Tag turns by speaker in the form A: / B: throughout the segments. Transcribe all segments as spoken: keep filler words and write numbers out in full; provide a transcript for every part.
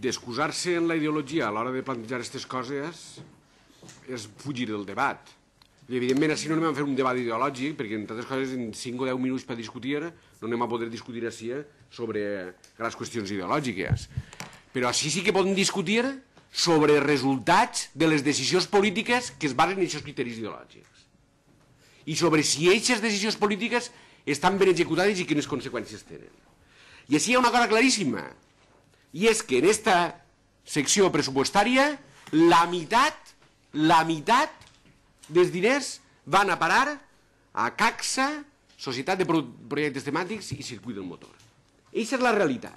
A: d'excusar-se en la ideologia a l'hora de plantejar aquestes coses és fugir del debat. I, evidentment, així no anem a fer un debat ideològic, perquè, entre altres coses, en cinc o deu minuts per discutir, no anem a poder discutir així sobre grans qüestions ideològiques. Però així sí que podem discutir sobre resultats de les decisions polítiques que es basen en aquests criteris ideològics. I sobre si aquestes decisions polítiques estan ben executades i quines conseqüències tenen. I així hi ha una cosa claríssima, i és que en aquesta secció pressupostària la meitat, la meitat dels diners van a parar a CACSA, Societat de Projectes Temàtics i Circuit del Motor. Aquesta és la realitat.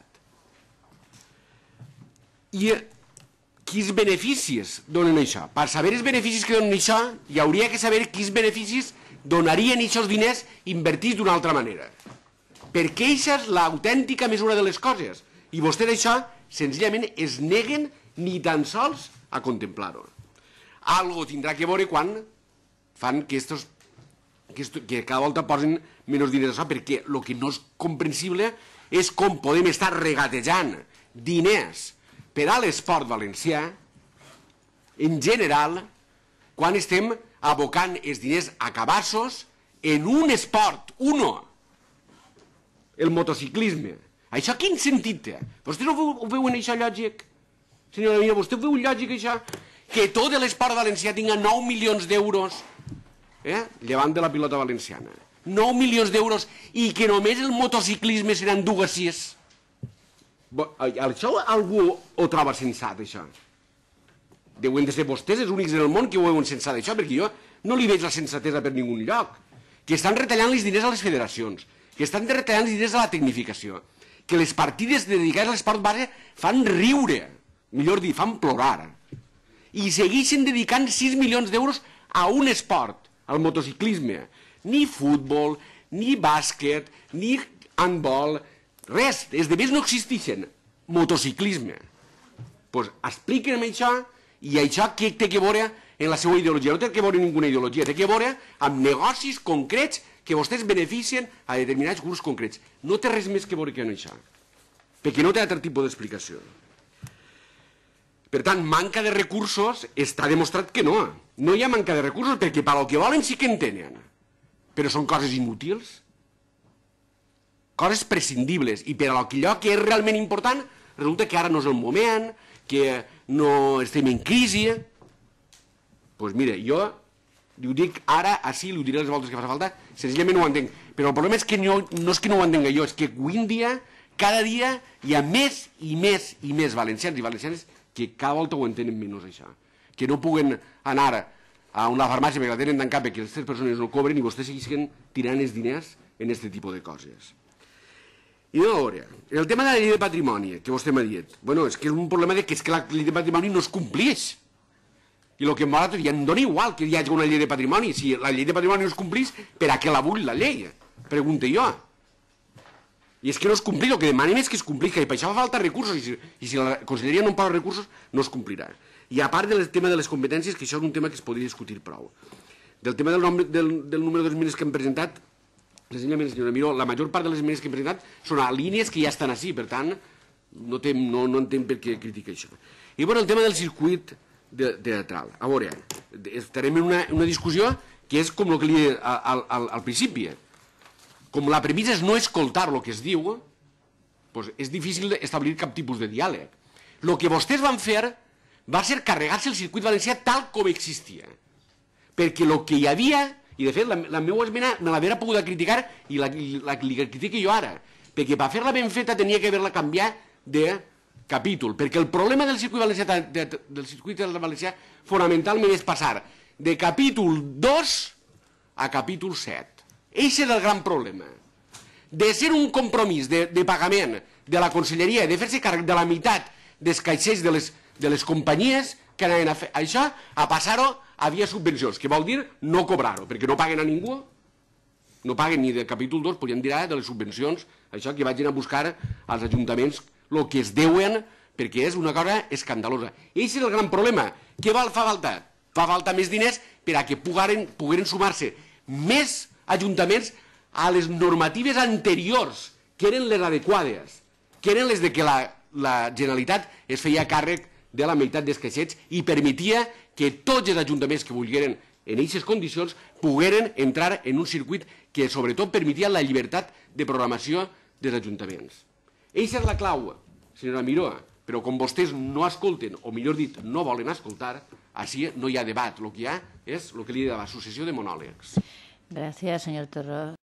A: I quins beneficis donen això? Per saber els beneficis que donen això, hi hauria que saber quins beneficis donarien aquests diners invertits d'una altra manera. Perquè aquesta és l'autèntica mesura de les coses. I vostès això, senzillament, es neguen ni tan sols a contemplar-ho. Algo tindrà que veure quan fan que, estos, que, esto, que cada volta posen menys diners a això, perquè el que no és comprensible és com podem estar regatejant diners per a l'esport valencià, en general, quan estem abocant els diners a cabassos en un esport, uno, el motociclisme. Això quin sentit té? Vostès ho, ho veuen això lògic? Senyora meva, vostè ho veu lògic això? Que tot l'esport valencià tinga nou milions d'euros, eh? llevant de la pilota valenciana. nou milions d'euros i que només el motociclisme seran dues sis. Això algú ho troba sensat, això? Deuen de ser vostès els únics en el món que ho veuen sensat, això, perquè jo no li veig la sensatesa per ningun lloc. Que estan retallant els diners a les federacions, que estan retallant els diners a la tecnificació, que les partides dedicades a l'esport base fan riure, millor dir, fan plorar, i segueixen dedicant sis milions d'euros a un esport, al motociclisme. Ni futbol, ni bàsquet, ni handbol, res, els demés no existeixen. Motociclisme. Doncs expliquem això, i això què té que veure en la seva ideologia? No té que veure ninguna ideologia, té que veure amb negocis concrets que vostès beneficien a determinats grups concrets. No té res més que veure que en això, perquè no té altre tipus d'explicació. Per tant, manca de recursos, està demostrat que no. No hi ha manca de recursos, perquè per al que volen sí que en tenen. Però són coses inútils, coses prescindibles, i per allò que és realment important, resulta que ara no és el moment, que no estem en crisi. Doncs mire, jo li ho dic ara, així, li ho diré les voltes que fa falta, senzillament no ho entenc. Però el problema és que no, no és que no ho entenga jo, és que avui en dia, cada dia, hi ha més i més i més valencians i valencianes que cada volta ho entenen menys, això. Que no puguen anar a una farmàcia perquè la tenen tancat perquè aquestes persones no cobren i vostès segueixen tirant els diners en aquest tipus de coses. I no, a veure, el tema de la llei de patrimoni, que vostè m'ha dit, bueno, és que és un problema de que, és que la llei de patrimoni no es compleix. I el que em va dir, ja em dona igual que hi hagi una llei de patrimoni. Si la llei de patrimoni no es compleix, per a què la vull la llei? Pregunto jo. I és que no es compleix, el que demanem és que es compleix, i per això fa falta recursos, i si, i si la conselleria no en posa recursos, no es complirà. I a part del tema de les competències, que això és un tema que es podria discutir prou. Del tema del, nom, del, del número d'esmenes que hem presentat, senzillament, senyora Miró, la major part de les esmenes que hem presentat són a línies que ja estan així, per tant, no, tem, no, no entenc per què critica això. I bueno, el tema del circuit de, teatral. A veure, estarem en una, una discussió que és com el que li he al, al, al principi. Com la premissa és no escoltar el que es diu, doncs és difícil establir cap tipus de diàleg. El que vostès van fer va ser carregar-se el circuit valencià tal com existia. Perquè el que hi havia, i de fet la, la meva esmena me l'haguera pogut criticar i la, la, la critico jo ara, perquè per fer-la ben feta tenia que haver-la canviat de capítol, perquè el problema del circuit valencià, de, del circuit valencià fonamentalment és passar de capítol dos a capítol set. Eixe és el gran problema. De ser un compromís de, de pagament de la conselleria, de fer-se càrrec de la meitat dels caixers de les, de les companyies que anaven a fer això, a passar-ho a via subvencions, que vol dir no cobrar-ho, perquè no paguen a ningú, no paguen ni del capítol dos, podríem dir ara, de les subvencions, això que vagin a buscar als ajuntaments el que es deuen, perquè és una cosa escandalosa. I aquest és el gran problema. Què fa falta? Fa falta més diners per a que pogueren, pogueren sumar-se més ajuntaments a les normatives anteriors, que eren les adequades, que eren les de que la, la Generalitat es feia càrrec de la meitat dels caixets i permetia que tots els ajuntaments que volgueren en aquestes condicions pogueren entrar en un circuit que sobretot permetia la llibertat de programació dels ajuntaments. Eixa és la clau, senyora Miró, però com vostès no escolten, o millor dit, no volen escoltar, així no hi ha debat. El que hi ha és el que li deia la successió de monòlegs.
B: Gràcies, senyor Torró.